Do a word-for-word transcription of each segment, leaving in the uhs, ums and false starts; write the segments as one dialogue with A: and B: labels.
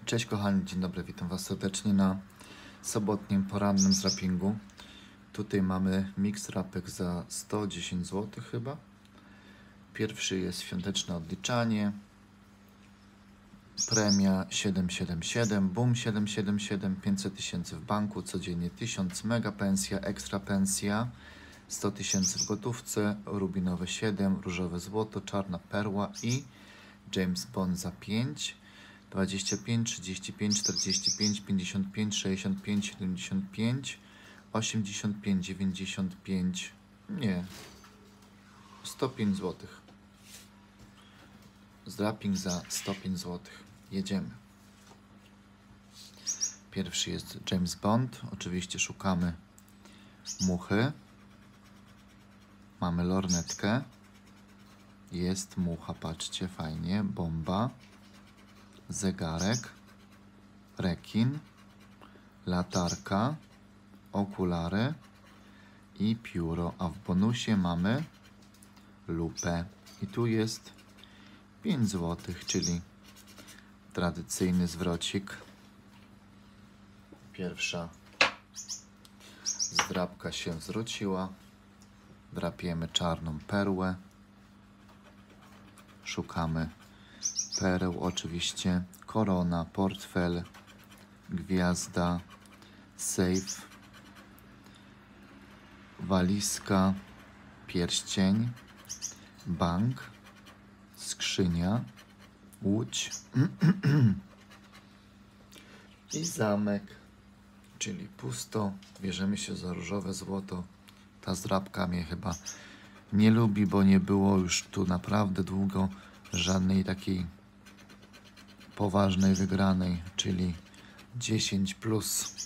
A: Cześć kochani, dzień dobry, witam Was serdecznie na sobotnim porannym zrapingu. Tutaj mamy mix rapek za sto dziesięć złotych chyba. Pierwszy jest świąteczne odliczanie, premia siedem siedem siedem, boom siedem siedem siedem, pięćset tysięcy w banku, codziennie tysiąc, mega pensja, ekstra pensja, sto tysięcy w gotówce, rubinowe siedem, różowe złoto, czarna perła i James Bond za pięć. dwadzieścia pięć, trzydzieści pięć, czterdzieści pięć, pięćdziesiąt pięć, sześćdziesiąt pięć, siedemdziesiąt pięć, osiemdziesiąt pięć, dziewięćdziesiąt pięć, nie, sto pięć złotych. Zdraping za sto pięć złotych. Jedziemy. Pierwszy jest James Bond. Oczywiście szukamy muchy. Mamy lornetkę. Jest mucha, patrzcie, fajnie. Bomba. Zegarek, rekin, latarka, okulary i pióro, a w bonusie mamy lupę. I tu jest pięć złotych, czyli tradycyjny zwrocik. Pierwsza zdrapka się zwróciła. Drapiemy czarną perłę. Szukamy pereł, oczywiście, korona, portfel, gwiazda, safe, walizka, pierścień, bank, skrzynia, łódź i zamek, czyli pusto. Bierzemy się za różowe złoto. Ta zdrapka mnie chyba nie lubi, bo nie było już tu naprawdę długo żadnej takiej poważnej wygranej, czyli dziesięć plus.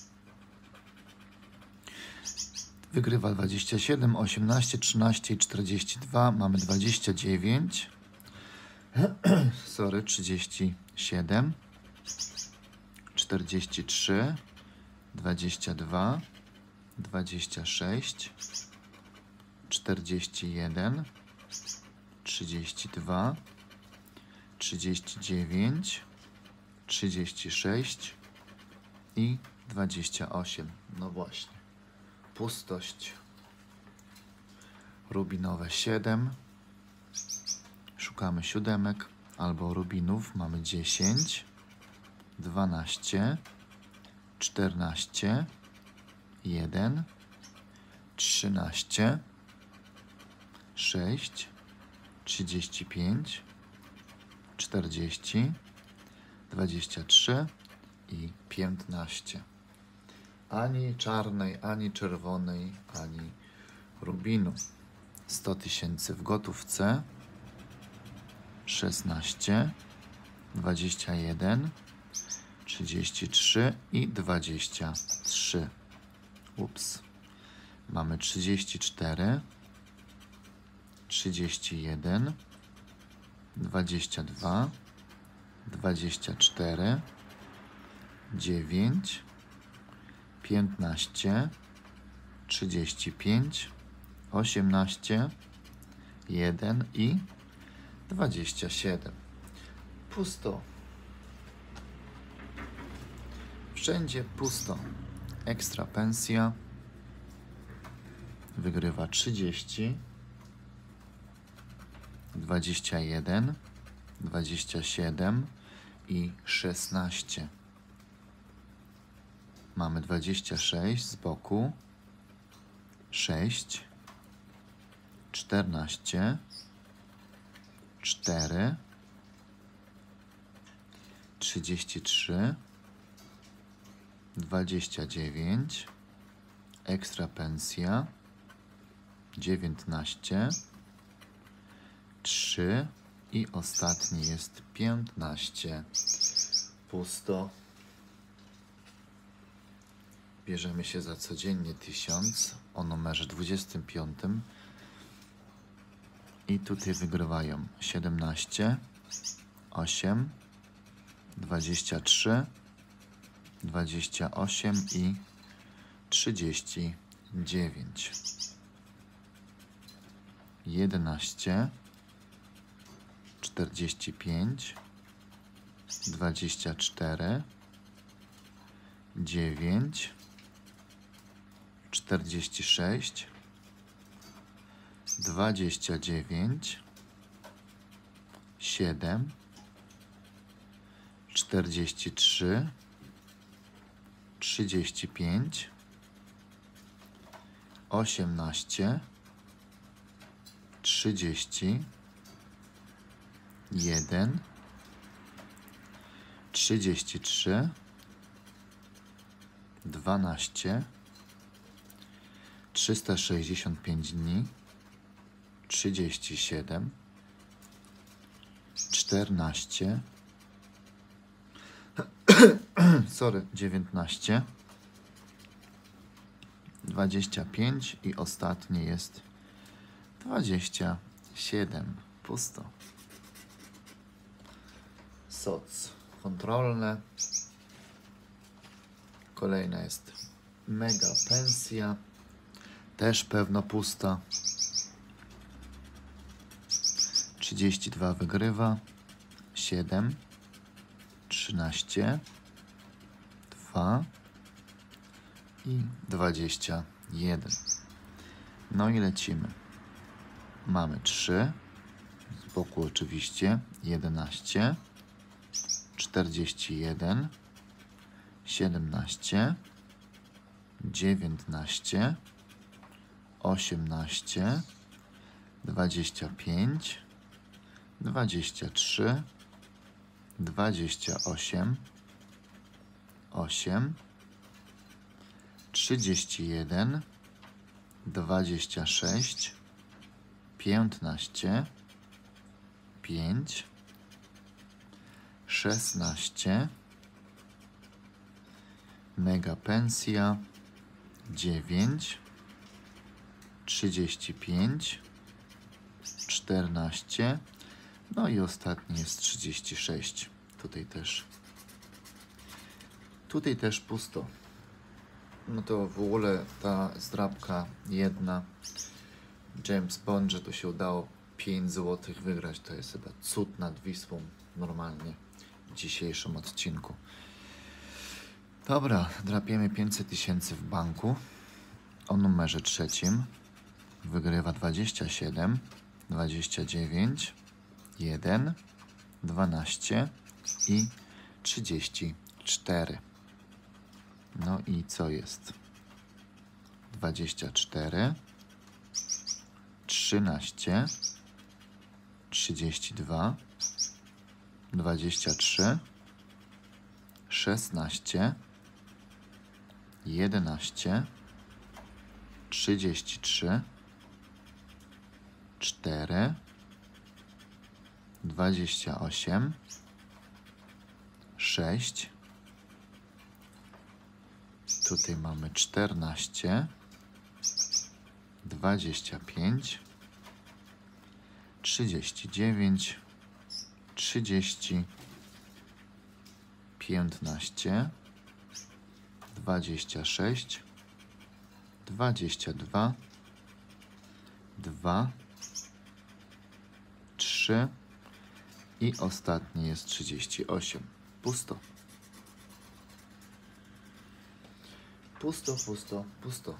A: Wygrywa dwadzieścia siedem, osiemnaście, trzynaście i czterdzieści dwa. Mamy dwadzieścia dziewięć. Sorry, trzydzieści siedem, czterdzieści trzy, dwadzieścia dwa, dwadzieścia sześć, czterdzieści jeden, trzydzieści dwa, trzydzieści dziewięć, trzydzieści sześć i dwadzieścia osiem. No właśnie. Pustość. Rubinowe siedem. Szukamy siódemek albo rubinów. Mamy dziesięć, dwanaście, czternaście, jeden, trzynaście, sześć, trzydzieści pięć, czterdzieści, dwadzieścia trzy i piętnaście. Ani czarnej, ani czerwonej, ani rubinu. sto tysięcy w gotówce. szesnaście, dwadzieścia jeden, trzydzieści trzy i dwadzieścia trzy. Ups. Mamy trzydzieści cztery, trzydzieści jeden, dwadzieścia dwa, dwadzieścia cztery, dziewięć, piętnaście, trzydzieści pięć, osiemnaście, jeden i dwadzieścia siedem. Pusto. Wszędzie pusto. Ekstra pensja. Wygrywa trzydzieści, dwadzieścia jeden, dwadzieścia siedem i szesnaście. Mamy dwadzieścia sześć z boku, sześć, czternaście, cztery, trzydzieści trzy, dwadzieścia dziewięć, ekstra pensja, dziewiętnaście, trzy i ostatni jest piętnaście. Pusto. Bierzemy się za codziennie tysiąc o numerze dwudziestym piątym i tutaj wygrywają siedemnaście, osiem, dwadzieścia trzy, dwadzieścia osiem i trzydzieści dziewięć. jedenaście, czterdzieści pięć, dwadzieścia cztery, dziewięć, czterdzieści sześć, dwadzieścia dziewięć, siedem, czterdzieści trzy, trzydzieści pięć, osiemnaście, trzydzieści, jeden, trzydzieści trzy, dwanaście, trzysta sześćdziesiąt pięć dni, trzydzieści siedem, czternaście, sorry, dziewiętnaście, dwadzieścia pięć i ostatnie jest dwadzieścia siedem. Pusto. S O C kontrolne. Kolejna jest mega pensja. Też pewno pusta. trzydzieści dwa wygrywa. siedem, trzynaście, dwa i dwadzieścia jeden. No i lecimy. Mamy trzy, z boku oczywiście, jedenaście, czterdzieści jeden, siedemnaście, dziewiętnaście, osiemnaście, dwadzieścia pięć, dwadzieścia trzy, dwadzieścia osiem, osiem, trzydzieści jeden, dwadzieścia sześć, piętnaście, pięć, szesnaście, mega pensja, dziewięć, trzydzieści pięć, czternaście, no i ostatni jest trzydzieści sześć. Tutaj też. Tutaj też pusto. No to w ogóle ta zdrabka jedna. James Bond, że to się udało pięć złotych wygrać. To jest chyba cud nad Wisłą normalnie w dzisiejszym odcinku. Dobra, drapiemy pięćset tysięcy w banku. O numerze trzecim. Wygrywa dwadzieścia siedem, dwadzieścia dziewięć, jeden, dwanaście i trzydzieści cztery. No i co jest? dwadzieścia cztery, trzynaście, trzydzieści dwa, dwadzieścia trzy, szesnaście, jedenaście, trzydzieści trzy, cztery, dwadzieścia osiem, sześć, tutaj mamy czternaście, dwadzieścia pięć, trzydzieści dziewięć, trzydzieści, piętnaście, dwadzieścia sześć, dwadzieścia dwa, dwa, trzy i ostatni jest trzydzieści osiem. Pusto. Pusto, pusto, pusto.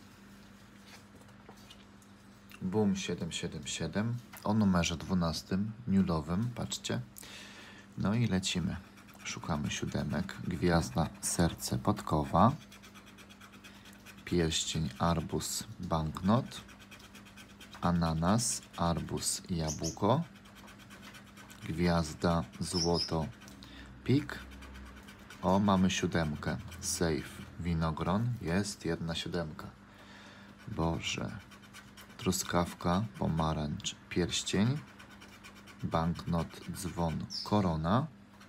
A: Boom siedem siedem siedem o numerze dwunastym, nulowym, patrzcie. No i lecimy. Szukamy siódemek. Gwiazda, serce, podkowa. Pierścień, arbuz, banknot. Ananas, arbuz, jabłko. Gwiazda, złoto, pik. O, mamy siódemkę. Safe, winogron. Jest jedna siódemka. Boże. Truskawka, pomarańcz, pierścień. Banknot, dzwon, korona.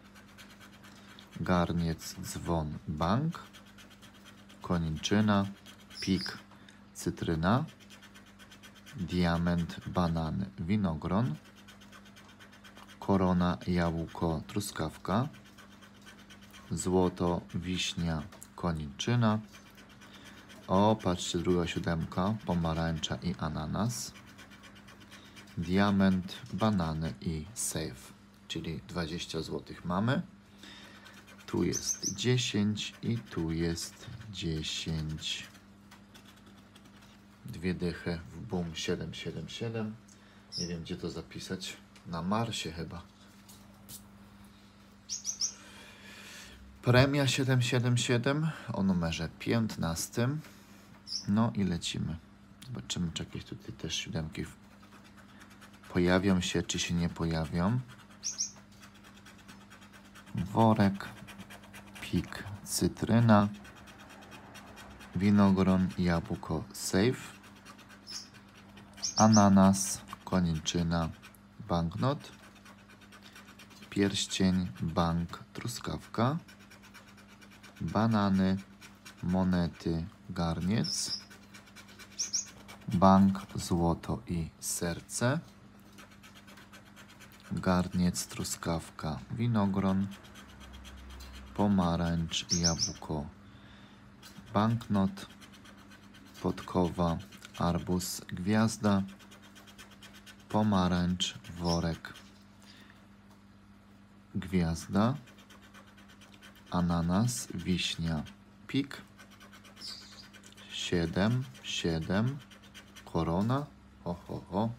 A: Garniec, dzwon, bank. Koniczyna, pik, cytryna. Diament, banan, winogron. Korona, jabłko, truskawka. Złoto, wiśnia, koniczyna. O, patrzcie, druga siódemka, pomarańcza i ananas. Diament, banany i safe, czyli dwadzieścia złotych mamy. Tu jest dziesięć i tu jest dziesięć. Dwie dychy w boom siedem siedem siedem. Nie wiem, gdzie to zapisać. Na Marsie chyba. Premia siedem siedem siedem o numerze piętnastym. No i lecimy. Zobaczymy, czy jakieś tutaj też siódemki pojawią się, czy się nie pojawią. Worek, pik, cytryna, winogron, jabłko, safe, ananas, koniczyna, banknot, pierścień, bank, truskawka, banany, monety, garniec, bank, złoto i serce, garniec, truskawka, winogron, pomarańcz, jabłko, banknot, podkowa, arbuz, gwiazda, pomarańcz, worek, gwiazda, ananas, wiśnia, pik, siedem, siedem, korona, ho, ho, ho,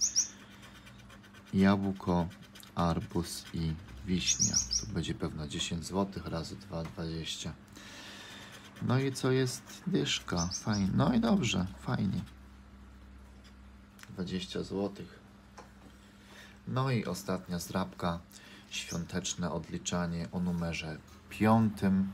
A: jabłko, arbuz i wiśnia. To będzie pewno dziesięć złotych razy dwa, dwadzieścia. No i co jest? Dyszka. Fajnie. No i dobrze, fajnie. dwadzieścia złotych. No i ostatnia zdrabka. Świąteczne odliczanie o numerze piątym.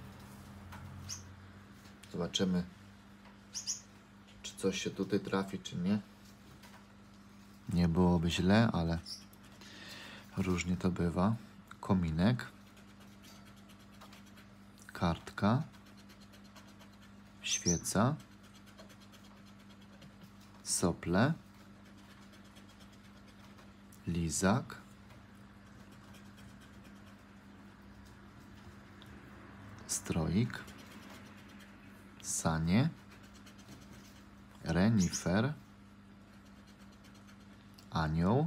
A: Zobaczymy, czy coś się tutaj trafi, czy nie. Nie byłoby źle, ale różnie to bywa. Kominek. Kartka. Świeca. Sople. Lizak. Stroik. Sanie. Renifer. Anioł.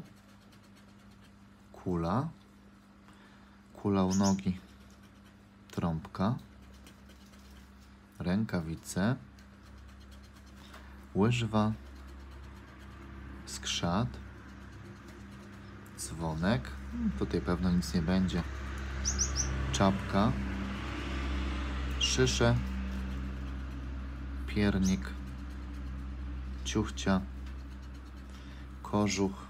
A: Kula. Kula u nogi. Trąbka. Rękawice. Łyżwa. Skrzat. Dzwonek. Tutaj pewno nic nie będzie. Czapka. Szysze. Piernik. Ciuchcia. Kożuch.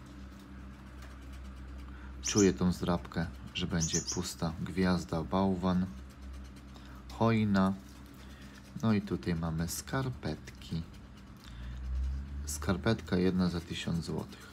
A: Czuję tą zdrabkę, że będzie pusta. Gwiazda, bałwan. Hojna. No i tutaj mamy skarpetki. Skarpetka jedna za tysiąc złotych.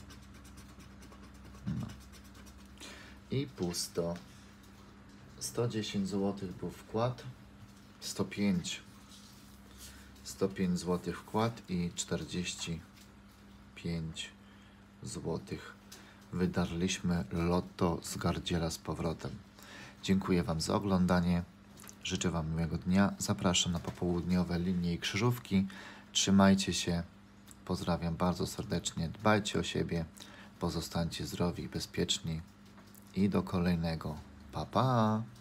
A: No. I pusto. sto dziesięć złotych był wkład. sto pięć. sto pięć złotych wkład i czterdzieści pięć złotych wydarliśmy lotto z gardziela z powrotem. Dziękuję Wam za oglądanie. Życzę Wam miłego dnia. Zapraszam na popołudniowe linie i krzyżówki. Trzymajcie się. Pozdrawiam bardzo serdecznie. Dbajcie o siebie. Pozostańcie zdrowi i bezpieczni. I do kolejnego. Pa, pa!